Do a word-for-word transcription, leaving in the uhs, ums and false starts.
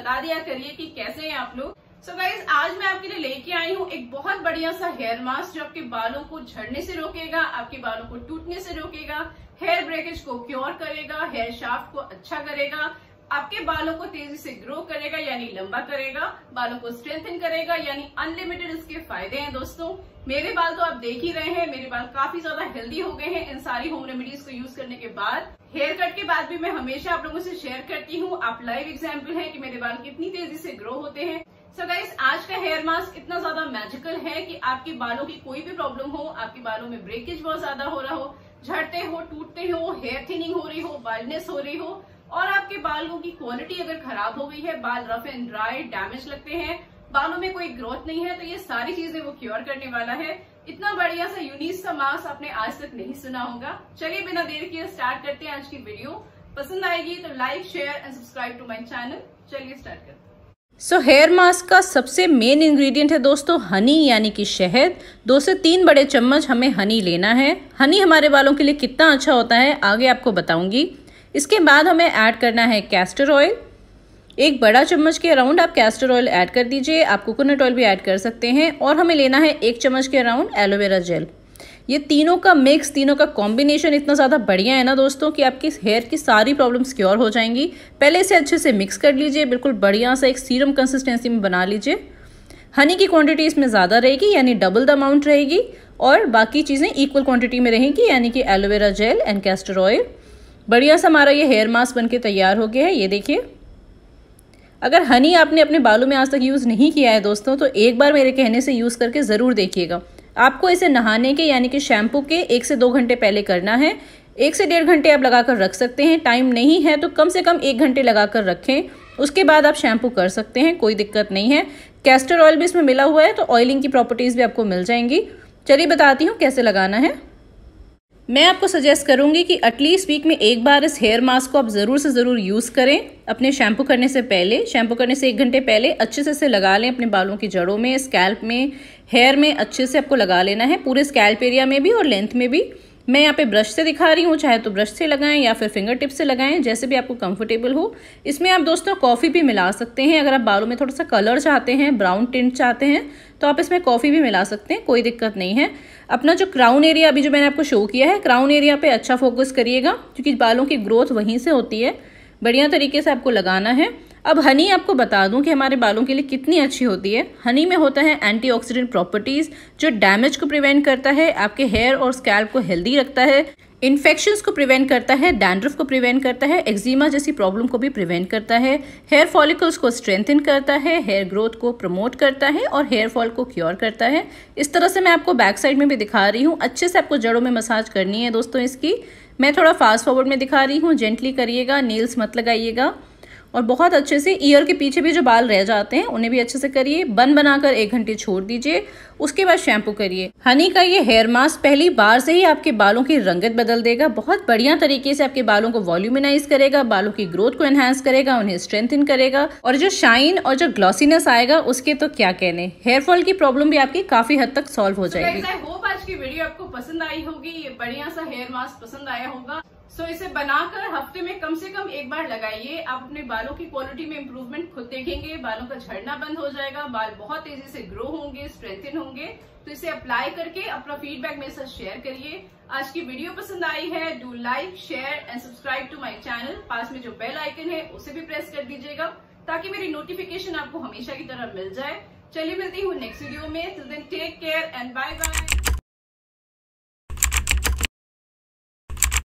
बता दिया करिए कि कैसे हैं आप लोग। सो गाइज, आज मैं आपके लिए लेके आई हूँ एक बहुत बढ़िया सा हेयर मास्क जो आपके बालों को झड़ने से रोकेगा, आपके बालों को टूटने से रोकेगा, हेयर ब्रेकेज को क्योर करेगा, हेयर शाफ्ट को अच्छा करेगा, आपके बालों को तेजी से ग्रो करेगा यानी लंबा करेगा, बालों को स्ट्रेंथन करेगा यानी अनलिमिटेड इसके फायदे हैं। दोस्तों, मेरे बाल तो आप देख ही रहे हैं, मेरे बाल काफी ज्यादा हेल्दी हो गए हैं इन सारी होम रेमेडीज को यूज करने के बाद। हेयर कट के बाद भी मैं हमेशा आप लोगों से शेयर करती हूँ, आप लाइव एग्जाम्पल है कि मेरे बाल कितनी तेजी से ग्रो होते हैं। सो गाइस, आज का हेयर मास्क इतना ज्यादा मैजिकल है कि आपके बालों की कोई भी प्रॉब्लम हो, आपके बालों में ब्रेकेज बहुत ज्यादा हो रहा हो, झड़ते हो, टूटते हो, हेयर थिनिंग हो रही हो, बाल्डनेस हो रही हो, और आपके बालों की क्वालिटी अगर खराब हो गई है, बाल रफ एंड ड्राई डैमेज लगते हैं, बालों में कोई ग्रोथ नहीं है, तो ये सारी चीजें वो क्योर करने वाला है। इतना बढ़िया सा यूनिक सा मास्क आपने आज तक नहीं सुना होगा। चलिए बिना देर किए स्टार्ट करते हैं आज की वीडियो। पसंद आएगी तो like, share and subscribe to my channel. चलिए स्टार्ट करते हैं। सो हेयर मास्क का सबसे मेन इंग्रेडिएंट है दोस्तों हनी यानी कि शहद। दो से तीन बड़े चम्मच हमें हनी लेना है। हनी हमारे बालों के लिए कितना अच्छा होता है आगे आपको बताऊंगी। इसके बाद हमें ऐड करना है कैस्टर ऑयल। एक बड़ा चम्मच के अराउंड आप कैस्टर ऑयल ऐड कर दीजिए, आप कोकोनट ऑयल भी ऐड कर सकते हैं। और हमें लेना है एक चम्मच के अराउंड एलोवेरा जेल। ये तीनों का मिक्स, तीनों का कॉम्बिनेशन इतना ज़्यादा बढ़िया है ना दोस्तों कि आपकी हेयर की सारी प्रॉब्लम्स क्योर हो जाएंगी। पहले इसे अच्छे से मिक्स कर लीजिए, बिल्कुल बढ़िया सा एक सीरम कंसिस्टेंसी में बना लीजिए। हनी की क्वांटिटी इसमें ज़्यादा रहेगी यानी डबल द अमाउंट रहेगी, और बाकी चीज़ें इक्वल क्वांटिटी में रहेंगी यानी कि aloe vera gel and castor oil. बढ़िया सा हमारा ये हेयर मास्क बनके तैयार हो गया है। ये देखिए, अगर हनी आपने अपने बालों में आज तक यूज़ नहीं किया है दोस्तों, तो एक बार मेरे कहने से यूज़ करके ज़रूर देखिएगा। आपको इसे नहाने के यानी कि शैम्पू के एक से दो घंटे पहले करना है। एक से डेढ़ घंटे आप लगाकर रख सकते हैं, टाइम नहीं है तो कम से कम एक घंटे लगाकर रखें। उसके बाद आप शैम्पू कर सकते हैं, कोई दिक्कत नहीं है। कैस्टर ऑयल भी इसमें मिला हुआ है तो ऑयलिंग की प्रॉपर्टीज़ भी आपको मिल जाएंगी। चलिए बताती हूँ कैसे लगाना है। मैं आपको सजेस्ट करूंगी कि एटलीस्ट वीक में एक बार इस हेयर मास्क को आप ज़रूर से ज़रूर यूज़ करें। अपने शैम्पू करने से पहले, शैम्पू करने से एक घंटे पहले अच्छे से इसे लगा लें अपने बालों की जड़ों में, स्कैल्प में, हेयर में अच्छे से आपको लगा लेना है, पूरे स्कैल्प एरिया में भी और लेंथ में भी। मैं यहाँ पे ब्रश से दिखा रही हूँ, चाहे तो ब्रश से लगाएं या फिर फिंगर टिप से लगाएं, जैसे भी आपको कंफर्टेबल हो। इसमें आप दोस्तों कॉफ़ी भी मिला सकते हैं। अगर आप बालों में थोड़ा सा कलर चाहते हैं, ब्राउन टिंट चाहते हैं, तो आप इसमें कॉफ़ी भी मिला सकते हैं, कोई दिक्कत नहीं है। अपना जो क्राउन एरिया अभी जो मैंने आपको शो किया है, क्राउन एरिया पे अच्छा फोकस करिएगा क्योंकि बालों की ग्रोथ वहीं से होती है। बढ़िया तरीके से आपको लगाना है। अब हनी आपको बता दूं कि हमारे बालों के लिए कितनी अच्छी होती है। हनी में होता है एंटीऑक्सीडेंट प्रॉपर्टीज जो डैमेज को प्रिवेंट करता है, आपके हेयर और स्कैल्प को हेल्दी रखता है, इन्फेक्शंस को प्रिवेंट करता है, डैंड्रफ को प्रिवेंट करता है, एक्जिमा जैसी प्रॉब्लम को भी प्रिवेंट करता है, हेयर फॉलिकल्स को स्ट्रेंथन करता है, हेयर ग्रोथ को प्रमोट करता है और हेयर फॉल को क्योर करता है। इस तरह से मैं आपको बैक साइड में भी दिखा रही हूँ। अच्छे से आपको जड़ों में मसाज करनी है दोस्तों इसकी। मैं थोड़ा फास्ट फॉरवर्ड में दिखा रही हूँ, जेंटली करिएगा, नील्स मत लगाइएगा। और बहुत अच्छे से ईयर के पीछे भी जो बाल रह जाते हैं उन्हें भी अच्छे से करिए। बन बनाकर एक घंटे छोड़ दीजिए, उसके बाद शैम्पू करिए। हनी का ये हेयर मास्क पहली बार से ही आपके बालों की रंगत बदल देगा। बहुत बढ़िया तरीके से आपके बालों को वॉल्यूमिनाइज करेगा, बालों की ग्रोथ को एनहांस करेगा, उन्हें स्ट्रेंथन करेगा, और जो शाइन और जो ग्लॉसीनेस आएगा उसके तो क्या कहने। हेयर फॉल की प्रॉब्लम भी आपकी काफी हद तक सॉल्व हो जाएगी। आई होप आज की वीडियो आपको पसंद आई होगी, ये बढ़िया सा हेयर मास्क पसंद आया होगा। सो so, इसे बनाकर हफ्ते में कम से कम एक बार लगाइए। आप अपने बालों की क्वालिटी में इम्प्रूवमेंट खुद देखेंगे, बालों का झड़ना बंद हो जाएगा, बाल बहुत तेजी से ग्रो होंगे, स्ट्रेंथन होंगे। तो इसे अप्लाई करके अपना फीडबैक मेरे साथ शेयर करिए। आज की वीडियो पसंद आई है, do like, share and subscribe to my channel. पास में जो बेल आइकन है उसे भी प्रेस कर दीजिएगा ताकि मेरी नोटिफिकेशन आपको हमेशा की तरह मिल जाए। चलिए मिलती हूँ नेक्स्ट वीडियो में। Till then take care and bye bye.